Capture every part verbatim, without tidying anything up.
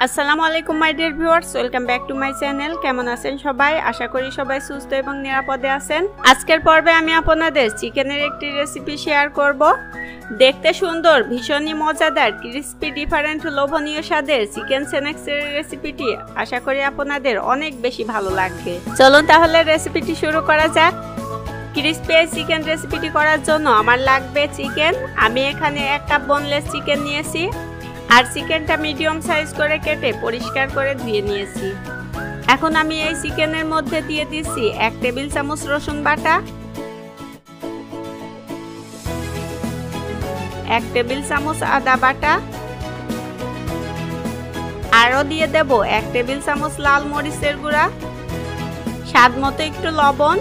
আসসালামু আলাইকুম my dear viewers, welcome back to my channel. কেমন আছেন সবাই? আশা করি সবাই সুস্থ এবং নিরাপদে আছেন। আজকের পর্বে আমি আপনাদের চিকেনের একটি রেসিপি শেয়ার করব। দেখতে সুন্দর, ভীষণই মজাদার, ক্রিস্পি, ডিফারেন্ট, লোভনীয় স্বাদের চিকেন স্ন্যাক্সের রেসিপিটি আশা করি আপনাদের অনেক বেশি ভালো লাগবে। চলুন তাহলে রেসিপিটি শুরু করা যাক। ক্রিস্পি চিকেন রেসিপিটি করার জন্য আমার লাগবে চিকেন। আমি এখানে এক কাপ বোনলেস চিকেন নিয়েছি আর চিকেনটা মিডিয়াম সাইজ করে কেটে পরিষ্কার করে ধুয়ে নিয়েছি। এখন আমি এই চিকেনের মধ্যে দিয়ে দিচ্ছি এক টেবিল চামচ রসুন বাটা, এক টেবিল চামচ আদা বাটা, আরও দিয়ে দেব এক টেবিল চামচ লাল মরিচের গুঁড়া, স্বাদ মতো একটু লবণ,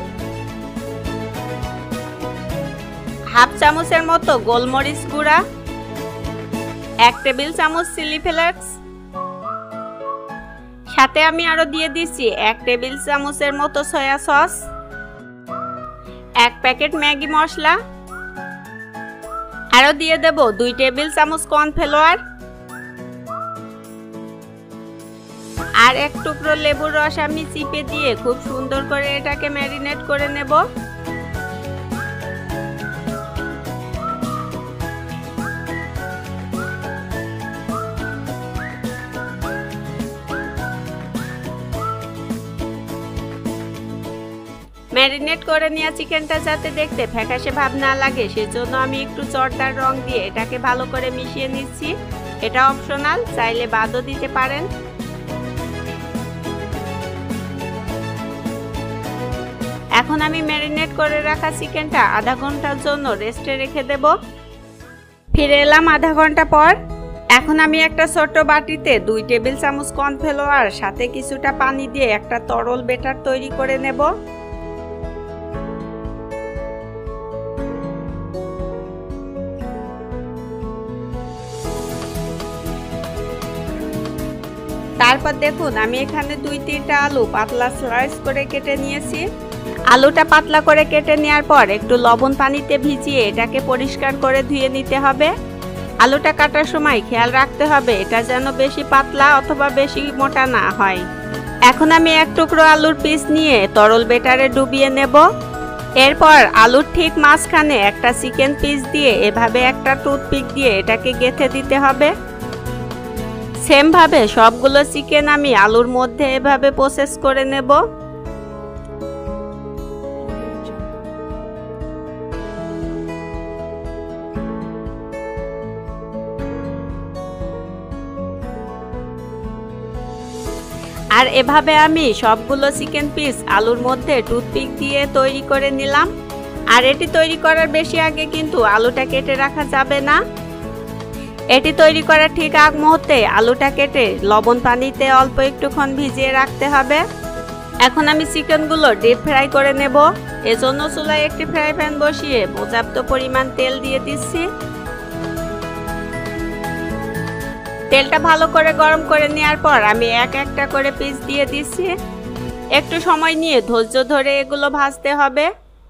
হাফ চামচের মতো গোলমরিচ গুঁড়া, এক টেবিল চামচ চিলি ফ্লেক্স, সাথে আমি আরো দিয়ে দিচ্ছি এক টেবিল চামচের মতো সয়া সস, এক প্যাকেট ম্যাগি মশলা, আরো দিয়ে দেব দুই টেবিল চামচ কর্নফ্লাওয়ার আর এক টুকরো লেবুর রস আমি চিপে দিয়ে খুব সুন্দর করে এটাকে ম্যারিনেট করে নেব। ম্যারিনেট করে নেওয়া চিকেনটা যাতে দেখতে ফ্যাকাশে ভাব না লাগে সেজন্য আমি একটু জর্দার রং দিয়ে এটাকে ভালো করে মিশিয়ে নিচ্ছি। এটা অপশনাল, চাইলে বাদও দিতে পারেন। এখন আমি ম্যারিনেট করে রাখা চিকেনটা আধা ঘন্টার জন্য রেস্টে রেখে দেব। ফিরে এলাম আধা ঘন্টা পর। এখন আমি একটা ছোট্ট বাটিতে দুই টেবিল চামচ কর্নফ্লাওয়ার সাথে কিছুটা পানি দিয়ে একটা তরল ব্যাটার তৈরি করে নেব। তারপর দেখুন আমি এখানে দুই তিনটা আলু পাতলা স্লাইস করে কেটে নিয়েছি। আলুটা পাতলা করে কেটে নেওয়ার পর একটু লবণ পানিতে ভিজিয়ে এটাকে পরিষ্কার করে ধুয়ে নিতে হবে। আলুটা কাটার সময় খেয়াল রাখতে হবে এটা যেন বেশি পাতলা অথবা বেশি মোটা না হয়। এখন আমি এক টুকরো আলুর পিস নিয়ে তরল ব্যাটারে ডুবিয়ে নেব। এরপর আলুর ঠিক মাঝখানে একটা চিকেন পিস দিয়ে এভাবে একটা টুথপিক দিয়ে এটাকে গেঁথে দিতে হবে। সেম ভাবে সবগুলো চিকেন আমি আলুর মধ্যে এভাবে প্রসেস করে নেব। আর এভাবে আমি সবগুলো চিকেন পিস আলুর মধ্যে টুথপিক দিয়ে তৈরি করে নিলাম। আর এটি তৈরি করার বেশি আগে কিন্তু আলুটা কেটে রাখা যাবে না। এটি তৈরি করার ঠিক আগ মুহূর্তে আলুটা কেটে লবণ পানিতে অল্প একটুক্ষণ ভিজিয়ে রাখতে হবে। এখন আমি চিকেনগুলো ডিপ ফ্রাই করে নেব। এজন্য চুলায় একটি ফ্রাই প্যান বসিয়ে পর্যাপ্ত পরিমাণ তেল দিয়ে দিচ্ছি। তেলটা ভালো করে গরম করে নেওয়ার পর আমি এক একটা করে পিস দিয়ে দিচ্ছি। একটু সময় নিয়ে ধৈর্য ধরে এগুলো ভাজতে হবে।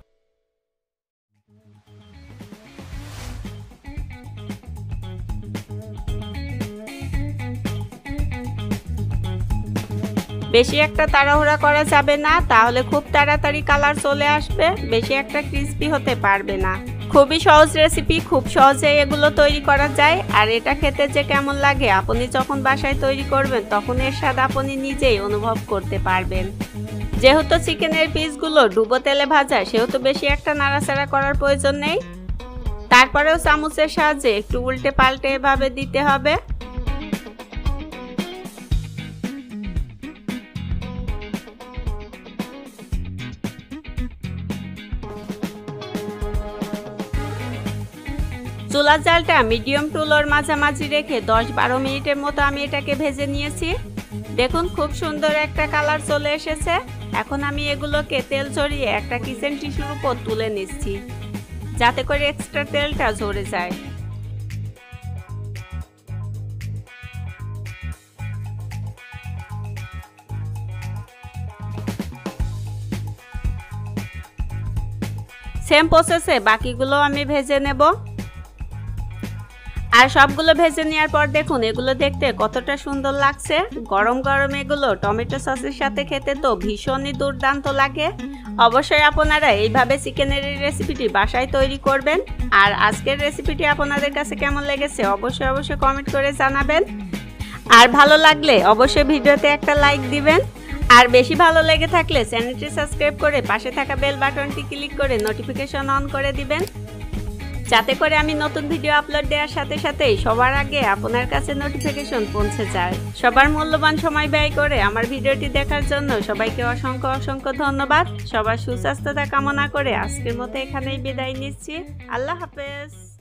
বেশি একটা তাড়াহুড়া করা যাবে না, তাহলে খুব তাড়াতাড়ি কালার চলে আসবে, বেশি একটা ক্রিস্পি হতে পারবে না। খুবই সহজ রেসিপি, খুব সহজে এগুলো তৈরি করা যায়। আর এটা খেতে যে কেমন লাগে আপনি যখন বাসায় তৈরি করবেন তখন এর স্বাদ আপনি নিজেই অনুভব করতে পারবেন। যেহেতু চিকেনের পিসগুলো ডুবো তেলে ভাজা সেহেতু বেশি একটা নাড়াচাড়া করার প্রয়োজন নেই। তারপরেও চামচের সাহায্যে একটু উল্টে পাল্টে এভাবে দিতে হবে। চুলার জালটা মিডিয়াম টু লোর মাঝামাঝি রেখে দশ বারো মিনিটের মতো আমি এটাকে ভেজে নিয়েছি। দেখুন খুব সুন্দর একটা কালার চলে এসেছে। এখন আমি এগুলোকে তেল ঝরিয়ে একটা কিচেন টিস্যুর উপর তুলে নিচ্ছি যাতে করে এক্সট্রা তেলটা ঝরে যায়। সেম প্রসেসে বাকিগুলো আমি ভেজে নেব। আর সবগুলো ভেজে নেওয়ার পর দেখুন এগুলো দেখতে কতটা সুন্দর লাগছে। গরম গরম এগুলো টমেটো সসের সাথে খেতে তো ভীষণই দুর্দান্ত লাগে। অবশ্যই আপনারা এইভাবে চিকেনের এই রেসিপিটি বাসায় তৈরি করবেন। আর আজকের রেসিপিটি আপনাদের কাছে কেমন লেগেছে অবশ্যই অবশ্যই কমেন্ট করে জানাবেন। আর ভালো লাগলে অবশ্যই ভিডিওতে একটা লাইক দিবেন। আর বেশি ভালো লেগে থাকলে চ্যানেলটি সাবস্ক্রাইব করে পাশে থাকা বেল বাটনটি ক্লিক করে নোটিফিকেশন অন করে দিবেন, যাতে করে আমি নতুন ভিডিও আপলোড দেওয়ার সাথে সাথেই সবার আগে আপনার কাছে নোটিফিকেশন পৌঁছে যায়। সবার মূল্যবান সময় ব্যয় করে আমার ভিডিওটি দেখার জন্য সবাইকে অসংখ্য অসংখ্য ধন্যবাদ। সবার সুস্বাস্থ্যতা কামনা করে আজকের মতো এখানেই বিদায় নিচ্ছি। আল্লাহ হাফেজ।